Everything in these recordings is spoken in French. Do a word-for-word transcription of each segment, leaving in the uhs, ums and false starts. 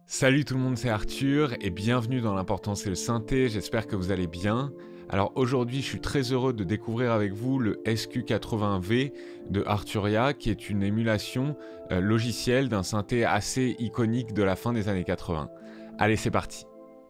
Salut tout le monde, c'est Arthur et bienvenue dans l'important c'est le synthé, j'espère que vous allez bien. Alors aujourd'hui je suis très heureux de découvrir avec vous le S Q quatre-vingts V de Arturia qui est une émulation euh, logicielle d'un synthé assez iconique de la fin des années quatre-vingts. Allez c'est parti.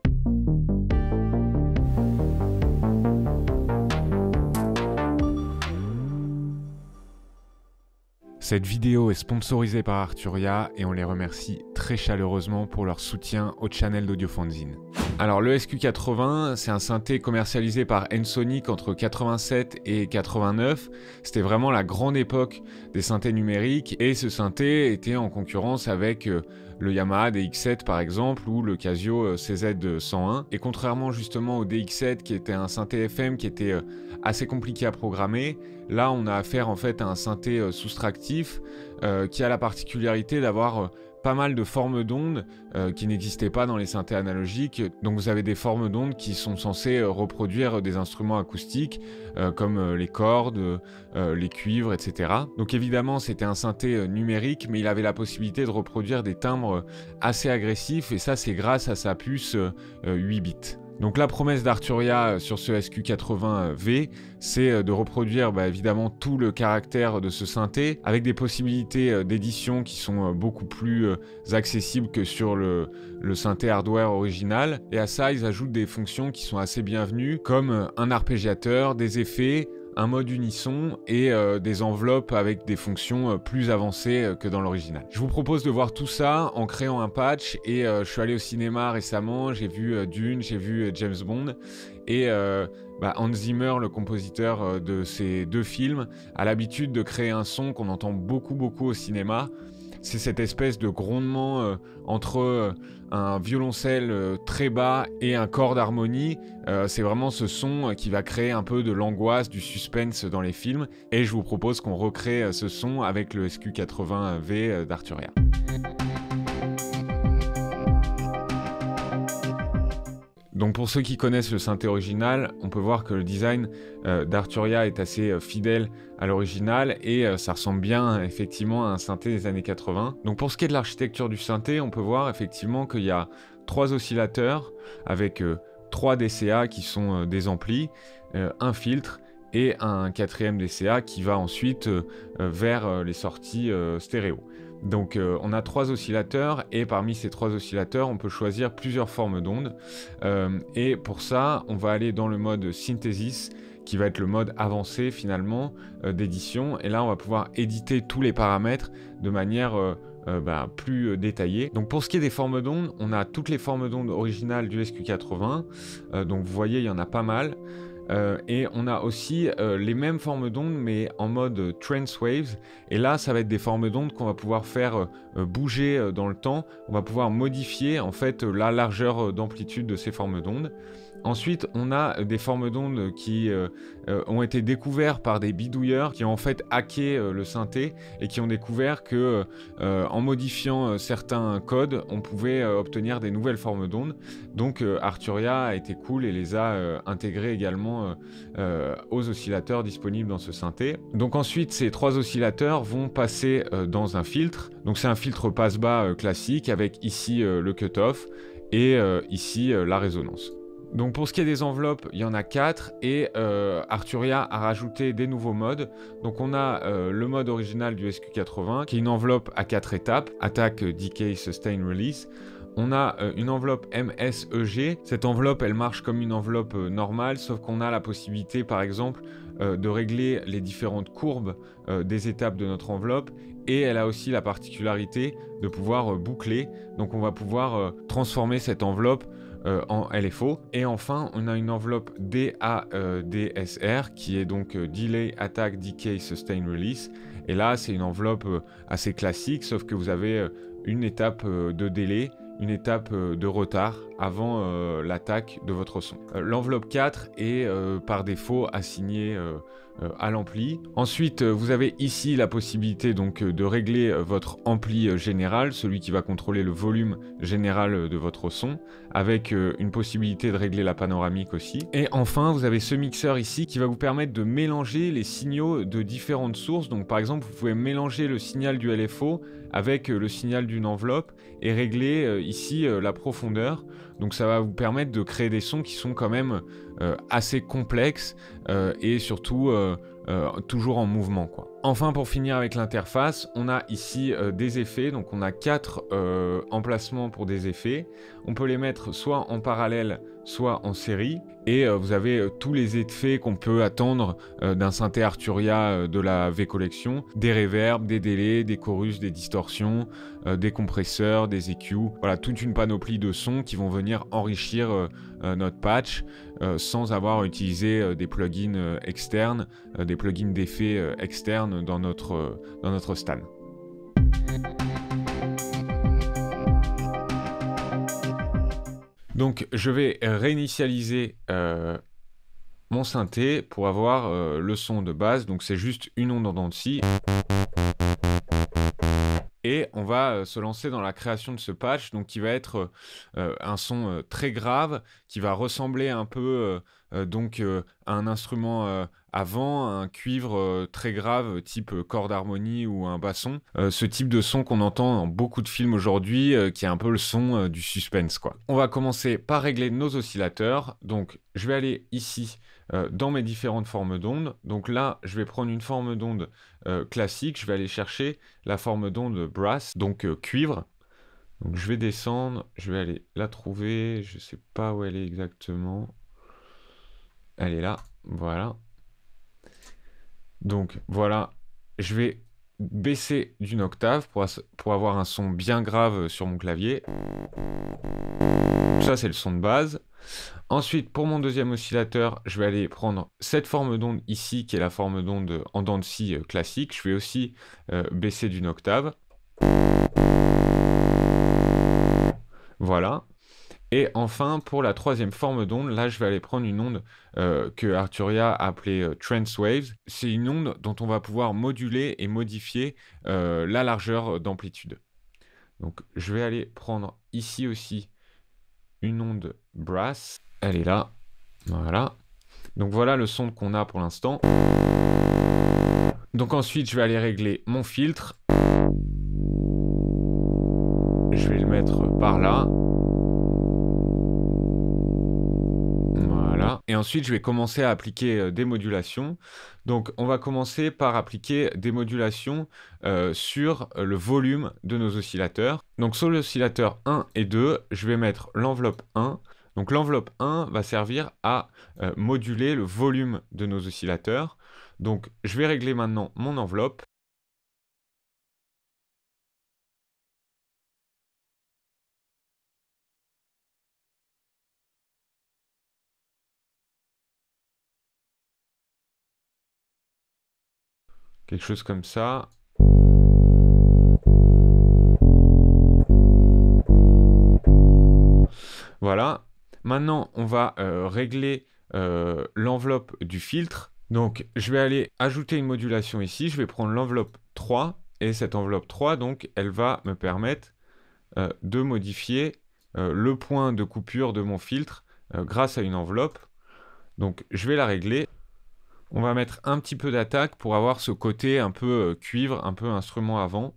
Cette vidéo est sponsorisée par Arturia et on les remercie très chaleureusement pour leur soutien au channel d'Audiofanzine. Alors le S Q quatre-vingts, c'est un synthé commercialisé par Ensoniq entre quatre-vingt-sept et quatre-vingt-neuf. C'était vraiment la grande époque des synthés numériques et ce synthé était en concurrence avec euh, le Yamaha D X sept par exemple ou le Casio C Z cent un. Et contrairement justement au D X sept qui était un synthé F M qui était euh, assez compliqué à programmer, là on a affaire en fait à un synthé euh, soustractif euh, qui a la particularité d'avoir euh, pas mal de formes d'ondes euh, qui n'existaient pas dans les synthés analogiques. Donc vous avez des formes d'ondes qui sont censées euh, reproduire des instruments acoustiques euh, comme euh, les cordes, euh, les cuivres, et cetera. Donc évidemment c'était un synthé euh, numérique, mais il avait la possibilité de reproduire des timbres assez agressifs et ça c'est grâce à sa puce euh, huit bits. Donc la promesse d'Arturia sur ce S Q quatre-vingts V, c'est de reproduire bah, évidemment tout le caractère de ce synthé avec des possibilités d'édition qui sont beaucoup plus accessibles que sur le, le synthé hardware original. Et à ça, ils ajoutent des fonctions qui sont assez bienvenues comme un arpégiateur, des effets, un mode unisson et euh, des enveloppes avec des fonctions euh, plus avancées euh, que dans l'original. Je vous propose de voir tout ça en créant un patch et euh, je suis allé au cinéma récemment, j'ai vu euh, Dune, j'ai vu euh, James Bond et euh, bah, Hans Zimmer, le compositeur euh, de ces deux films, a l'habitude de créer un son qu'on entend beaucoup beaucoup au cinéma. C'est cette espèce de grondement euh, entre euh, un violoncelle euh, très bas et un corps d'harmonie. Euh, c'est vraiment ce son euh, qui va créer un peu de l'angoisse, du suspense dans les films. Et je vous propose qu'on recrée euh, ce son avec le S Q quatre-vingts V euh, d'Arturia. Donc pour ceux qui connaissent le synthé original, on peut voir que le design euh, d'Arturia est assez euh, fidèle à l'original et euh, ça ressemble bien effectivement à un synthé des années quatre-vingts. Donc pour ce qui est de l'architecture du synthé, on peut voir effectivement qu'il y a trois oscillateurs avec euh, trois D C A qui sont euh, des amplis, euh, un filtre et un quatrième D C A qui va ensuite euh, vers euh, les sorties euh, stéréo. Donc euh, on a trois oscillateurs et parmi ces trois oscillateurs on peut choisir plusieurs formes d'ondes euh, et pour ça on va aller dans le mode synthesis qui va être le mode avancé finalement euh, d'édition et là on va pouvoir éditer tous les paramètres de manière euh, euh, bah, plus euh, détaillée. Donc pour ce qui est des formes d'ondes, on a toutes les formes d'ondes originales du S Q quatre-vingts, euh, donc vous voyez il y en a pas mal. Euh, et on a aussi euh, les mêmes formes d'ondes mais en mode trance waves et là ça va être des formes d'ondes qu'on va pouvoir faire euh, bouger euh, dans le temps. On va pouvoir modifier en fait euh, la largeur euh, d'amplitude de ces formes d'ondes. Ensuite, on a des formes d'ondes qui euh, euh, ont été découvertes par des bidouilleurs qui ont en fait hacké euh, le synthé et qui ont découvert que euh, en modifiant euh, certains codes, on pouvait euh, obtenir des nouvelles formes d'ondes. Donc euh, Arturia a été cool et les a euh, intégrées également euh, euh, aux oscillateurs disponibles dans ce synthé. Donc ensuite, ces trois oscillateurs vont passer euh, dans un filtre. Donc c'est un filtre passe-bas euh, classique avec ici euh, le cut-off et euh, ici euh, la résonance. Donc pour ce qui est des enveloppes, il y en a quatre et euh, Arturia a rajouté des nouveaux modes. Donc on a euh, le mode original du S Q quatre-vingts qui est une enveloppe à quatre étapes, Attack, Decay, Sustain, Release. On a euh, une enveloppe M S E G. Cette enveloppe, elle marche comme une enveloppe euh, normale, sauf qu'on a la possibilité, par exemple, euh, de régler les différentes courbes euh, des étapes de notre enveloppe. Et elle a aussi la particularité de pouvoir euh, boucler. Donc on va pouvoir euh, transformer cette enveloppe Euh, en L F O. Et enfin, on a une enveloppe D A D S R qui est donc euh, Delay, Attack, Decay, Sustain, Release. Et là, c'est une enveloppe euh, assez classique, sauf que vous avez euh, une étape euh, de délai, une étape euh, de retard avant euh, l'attaque de votre son. Euh, L'enveloppe quatre est euh, par défaut assignée euh, euh, à l'ampli. Ensuite, euh, vous avez ici la possibilité donc euh, de régler euh, votre ampli euh, général, celui qui va contrôler le volume général euh, de votre son, avec euh, une possibilité de régler la panoramique aussi. Et enfin, vous avez ce mixeur ici qui va vous permettre de mélanger les signaux de différentes sources. Donc par exemple, vous pouvez mélanger le signal du L F O avec euh, le signal d'une enveloppe et régler euh, ici euh, la profondeur. Donc ça va vous permettre de créer des sons qui sont quand même euh, assez complexes euh, et surtout euh, euh, toujours en mouvement, quoi. Enfin, pour finir avec l'interface, on a ici euh, des effets. Donc on a quatre euh, emplacements pour des effets. On peut les mettre soit en parallèle, soit en série. Et euh, vous avez euh, tous les effets qu'on peut attendre euh, d'un synthé Arturia euh, de la V-Collection. Des reverbs, des délais, des chorus, des distorsions, euh, des compresseurs, des E Q. Voilà, toute une panoplie de sons qui vont venir enrichir euh, euh, notre patch euh, sans avoir utilisé euh, des plugins euh, externes, euh, des plugins d'effets euh, externes dans notre, euh, dans notre stan. Donc je vais réinitialiser euh, mon synthé pour avoir euh, le son de base. Donc c'est juste une onde en dents de scie. Et on va euh, se lancer dans la création de ce patch, donc qui va être euh, un son euh, très grave, qui va ressembler un peu euh, euh, donc euh, à un instrument euh, à vent, un cuivre euh, très grave, type euh, corde harmonie ou un basson. Euh, ce type de son qu'on entend dans beaucoup de films aujourd'hui, euh, qui est un peu le son euh, du suspense, quoi. On va commencer par régler nos oscillateurs. Donc je vais aller ici euh, dans mes différentes formes d'ondes. Donc là, je vais prendre une forme d'onde euh, classique. Je vais aller chercher la forme d'onde brass, donc euh, cuivre. Donc je vais descendre, je vais aller la trouver. Je sais pas où elle est exactement. Elle est là, voilà. Donc voilà, je vais baisser d'une octave pour, pour avoir un son bien grave sur mon clavier. Ça, c'est le son de base. Ensuite, pour mon deuxième oscillateur, je vais aller prendre cette forme d'onde ici, qui est la forme d'onde en dents de scie euh, classique. Je vais aussi euh, baisser d'une octave. Voilà. Et enfin, pour la troisième forme d'onde, là, je vais aller prendre une onde euh, que Arturia a appelée euh, Trance Waves. C'est une onde dont on va pouvoir moduler et modifier euh, la largeur d'amplitude. Donc, je vais aller prendre ici aussi une onde brass. Elle est là. Voilà. Donc, voilà le son qu'on a pour l'instant. Donc, ensuite, je vais aller régler mon filtre. Je vais le mettre par là. Et ensuite, je vais commencer à appliquer des modulations. Donc, on va commencer par appliquer des modulations euh, sur le volume de nos oscillateurs. Donc, sur l'oscillateur un et deux, je vais mettre l'enveloppe un. Donc, l'enveloppe un va servir à euh, moduler le volume de nos oscillateurs. Donc, je vais régler maintenant mon enveloppe. Quelque chose comme ça. Voilà. Maintenant, on va euh, régler euh, l'enveloppe du filtre. Donc, je vais aller ajouter une modulation ici. Je vais prendre l'enveloppe trois. Et cette enveloppe trois, donc, elle va me permettre euh, de modifier euh, le point de coupure de mon filtre euh, grâce à une enveloppe. Donc, je vais la régler. On va mettre un petit peu d'attaque pour avoir ce côté un peu euh, cuivre, un peu instrument avant.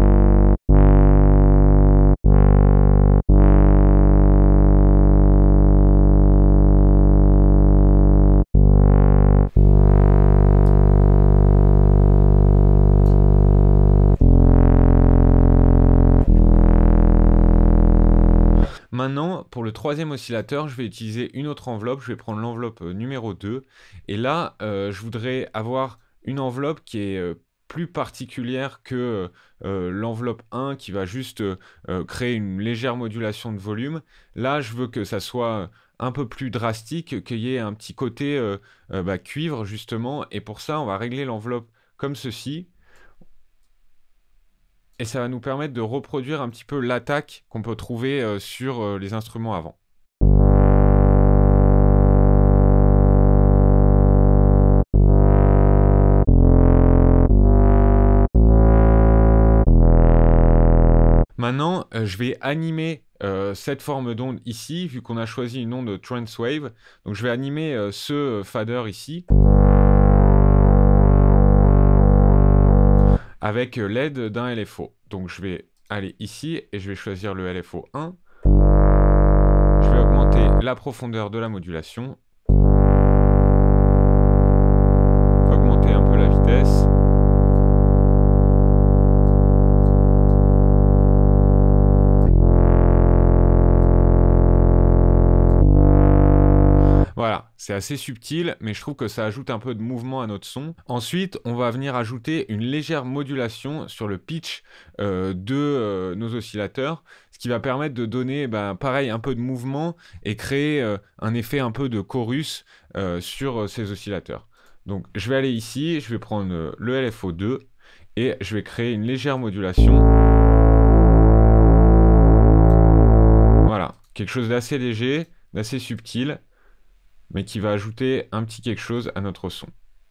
Maintenant, pour le troisième oscillateur, je vais utiliser une autre enveloppe. Je vais prendre l'enveloppe euh, numéro deux. Et là, euh, je voudrais avoir une enveloppe qui est euh, plus particulière que euh, l'enveloppe un qui va juste euh, créer une légère modulation de volume. Là, je veux que ça soit un peu plus drastique, qu'il y ait un petit côté euh, euh, bah, cuivre, justement. Et pour ça, on va régler l'enveloppe comme ceci. Et ça va nous permettre de reproduire un petit peu l'attaque qu'on peut trouver euh, sur euh, les instruments avant. Maintenant, euh, je vais animer euh, cette forme d'onde ici, vu qu'on a choisi une onde Transwave. Donc je vais animer euh, ce fader ici, avec l'aide d'un L F O. Donc je vais aller ici et je vais choisir le L F O un. Je vais augmenter la profondeur de la modulation. Augmenter un peu la vitesse. Voilà, c'est assez subtil, mais je trouve que ça ajoute un peu de mouvement à notre son. Ensuite, on va venir ajouter une légère modulation sur le pitch euh, de euh, nos oscillateurs, ce qui va permettre de donner, ben, pareil, un peu de mouvement et créer euh, un effet un peu de chorus euh, sur euh, ces oscillateurs. Donc, je vais aller ici, je vais prendre euh, le L F O deux et je vais créer une légère modulation. Voilà, quelque chose d'assez léger, d'assez subtil, mais qui va ajouter un petit quelque chose à notre son.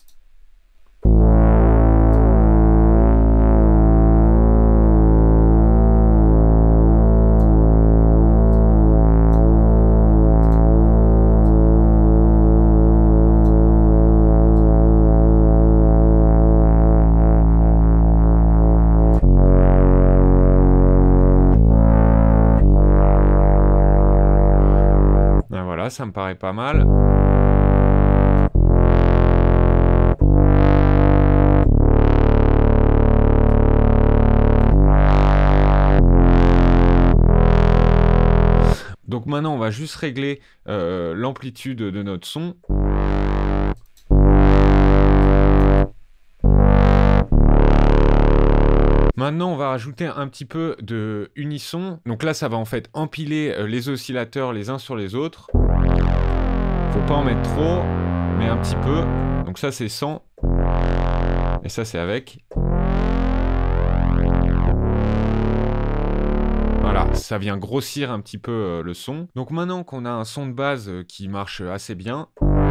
Ben voilà, ça me paraît pas mal. Donc maintenant, on va juste régler euh, l'amplitude de notre son. Maintenant, on va rajouter un petit peu de unisson. Donc là, ça va en fait empiler euh, les oscillateurs les uns sur les autres. Faut pas en mettre trop, mais un petit peu. Donc ça, c'est sans. Et ça, c'est avec. Voilà, ça vient grossir un petit peu euh, le son. Donc maintenant qu'on a un son de base euh, qui marche assez bien,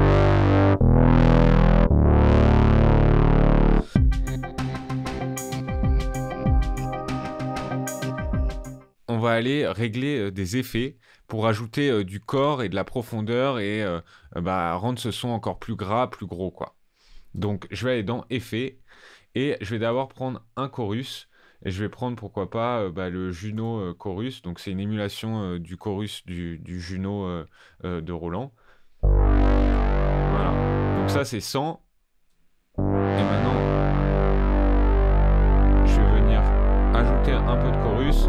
on va aller régler euh, des effets pour ajouter euh, du corps et de la profondeur et euh, bah, rendre ce son encore plus gras, plus gros, quoi. Donc je vais aller dans Effets et je vais d'abord prendre un chorus. Et je vais prendre, pourquoi pas, euh, bah, le Juno euh, Chorus. Donc, c'est une émulation euh, du chorus du, du Juno euh, euh, de Roland. Voilà. Donc, ça, c'est cent. Et maintenant, je vais venir ajouter un peu de chorus.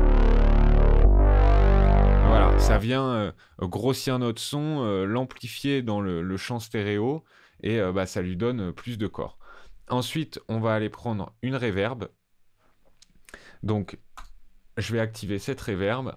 Voilà. Ça vient euh, grossir notre son, euh, l'amplifier dans le, le champ stéréo. Et euh, bah, ça lui donne plus de corps. Ensuite, on va aller prendre une reverb. Donc, je vais activer cette reverb.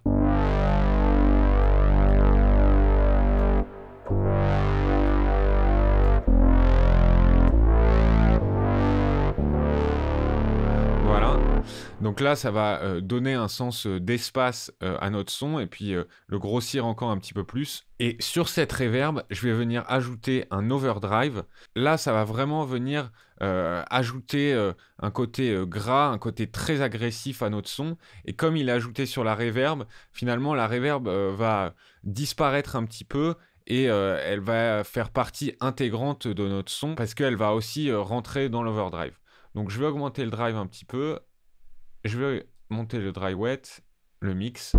Voilà. Donc là, ça va euh, donner un sens euh, d'espace euh, à notre son et puis euh, le grossir encore un petit peu plus. Et sur cette reverb, je vais venir ajouter un overdrive. Là, ça va vraiment venir euh, ajouter euh, un côté euh, gras, un côté très agressif à notre son. Et comme il est ajouté sur la reverb, finalement, la reverb euh, va disparaître un petit peu et euh, elle va faire partie intégrante de notre son parce qu'elle va aussi euh, rentrer dans l'overdrive. Donc, je vais augmenter le drive un petit peu. Je vais monter le dry wet, le mix.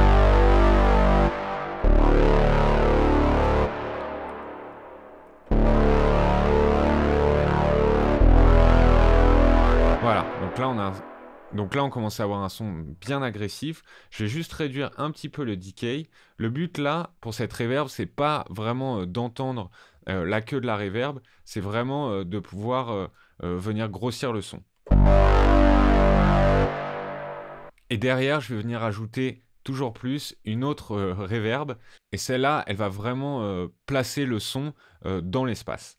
Voilà, donc là on a, donc là on commence à avoir un son bien agressif. Je vais juste réduire un petit peu le decay. Le but là, pour cette reverb, c'est pas vraiment euh, d'entendre euh, la queue de la reverb, c'est vraiment euh, de pouvoir euh, euh, venir grossir le son. Et derrière, je vais venir ajouter toujours plus une autre euh, reverb. Et celle-là, elle va vraiment euh, placer le son euh, dans l'espace.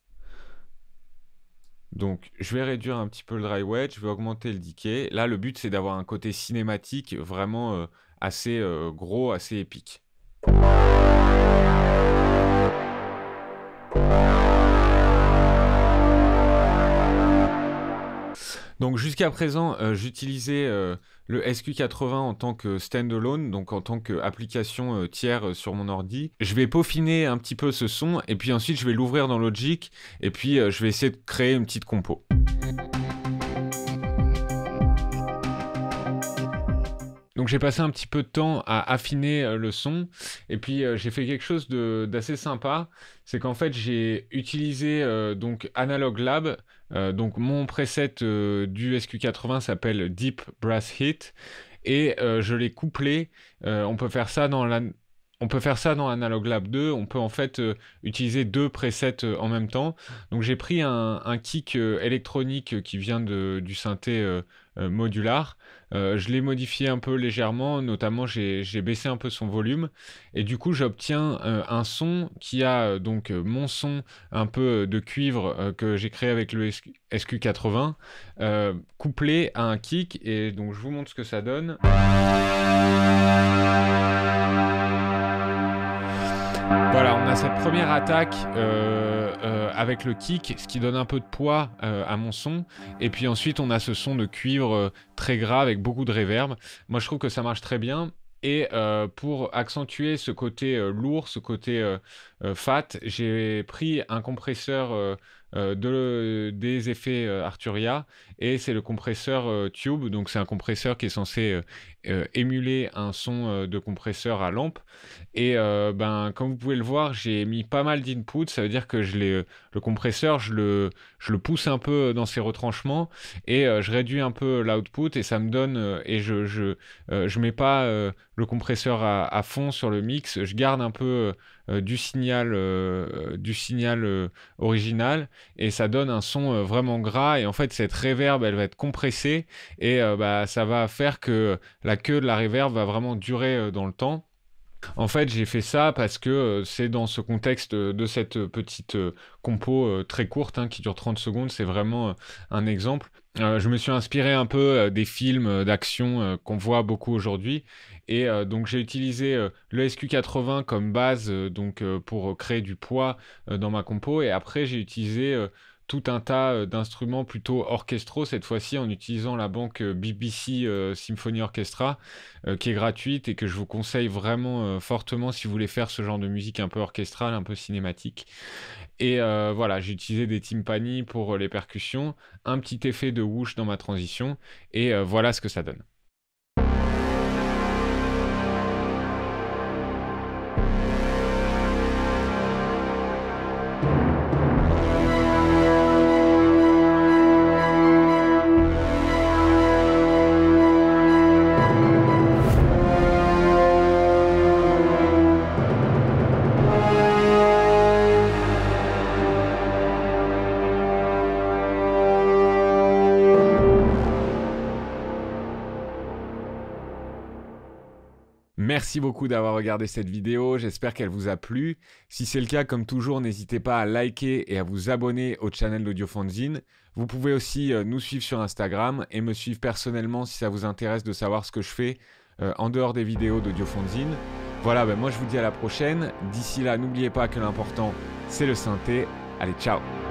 Donc, je vais réduire un petit peu le dry wet, je vais augmenter le decay. Là, le but, c'est d'avoir un côté cinématique vraiment euh, assez euh, gros, assez épique. Donc jusqu'à présent, euh, j'utilisais euh, le S Q quatre-vingts en tant que standalone, donc en tant qu'application euh, tiers euh, sur mon ordi. Je vais peaufiner un petit peu ce son, et puis ensuite je vais l'ouvrir dans Logic, et puis euh, je vais essayer de créer une petite compo. Donc j'ai passé un petit peu de temps à affiner euh, le son, et puis euh, j'ai fait quelque chose d'assez sympa, c'est qu'en fait j'ai utilisé euh, donc Analog Lab, euh, donc mon preset euh, du S Q quatre-vingts s'appelle Deep Brass Hit, et euh, je l'ai couplé, euh, on peut faire ça dans la... On peut faire ça dans Analog Lab deux, on peut en fait euh, utiliser deux presets euh, en même temps. Donc j'ai pris un, un kick euh, électronique qui vient de, du synthé euh, euh, modular. Euh, je l'ai modifié un peu légèrement, notamment j'ai baissé un peu son volume. Et du coup j'obtiens euh, un son qui a euh, donc euh, mon son un peu de cuivre euh, que j'ai créé avec le S Q quatre-vingts, euh, couplé à un kick. Et donc je vous montre ce que ça donne. Voilà, on a cette première attaque euh, euh, avec le kick, ce qui donne un peu de poids euh, à mon son. Et puis ensuite, on a ce son de cuivre euh, très gras avec beaucoup de reverb. Moi, je trouve que ça marche très bien. Et euh, pour accentuer ce côté euh, lourd, ce côté euh, euh, fat, j'ai pris un compresseur euh, euh, de, des effets euh, Arturia, et c'est le compresseur euh, Tube. Donc c'est un compresseur qui est censé euh, euh, émuler un son euh, de compresseur à lampe. Et euh, ben, comme vous pouvez le voir, j'ai mis pas mal d'input. Ça veut dire que je l'ai, le compresseur, je le, je le pousse un peu dans ses retranchements, et euh, je réduis un peu l'output, et ça me donne, euh, et je je, euh, je mets pas euh, le compresseur à, à fond sur le mix, je garde un peu euh, du signal, euh, du signal euh, original, et ça donne un son euh, vraiment gras. Et en fait cette reverb, elle va être compressée, et euh, bah, ça va faire que la queue de la reverb va vraiment durer euh, dans le temps. En fait, j'ai fait ça parce que euh, c'est dans ce contexte euh, de cette euh, petite euh, compo euh, très courte hein, qui dure trente secondes, c'est vraiment euh, un exemple. Euh, je me suis inspiré un peu euh, des films euh, d'action euh, qu'on voit beaucoup aujourd'hui, et euh, donc j'ai utilisé euh, le S Q quatre-vingts comme base euh, donc, euh, pour créer du poids euh, dans ma compo, et après j'ai utilisé euh, tout un tas euh, d'instruments plutôt orchestraux, cette fois-ci en utilisant la banque euh, B B C euh, Symphony Orchestra, euh, qui est gratuite et que je vous conseille vraiment euh, fortement si vous voulez faire ce genre de musique un peu orchestrale, un peu cinématique. Et euh, voilà, j'ai utilisé des timpani pour euh, les percussions, un petit effet de whoosh dans ma transition, et euh, voilà ce que ça donne. Merci beaucoup d'avoir regardé cette vidéo, j'espère qu'elle vous a plu. Si c'est le cas, comme toujours, n'hésitez pas à liker et à vous abonner au channel d'AudioFanzine. Vous pouvez aussi euh, nous suivre sur Instagram et me suivre personnellement si ça vous intéresse de savoir ce que je fais euh, en dehors des vidéos d'AudioFanzine. Voilà, ben moi je vous dis à la prochaine. D'ici là, n'oubliez pas que l'important, c'est le synthé. Allez, ciao!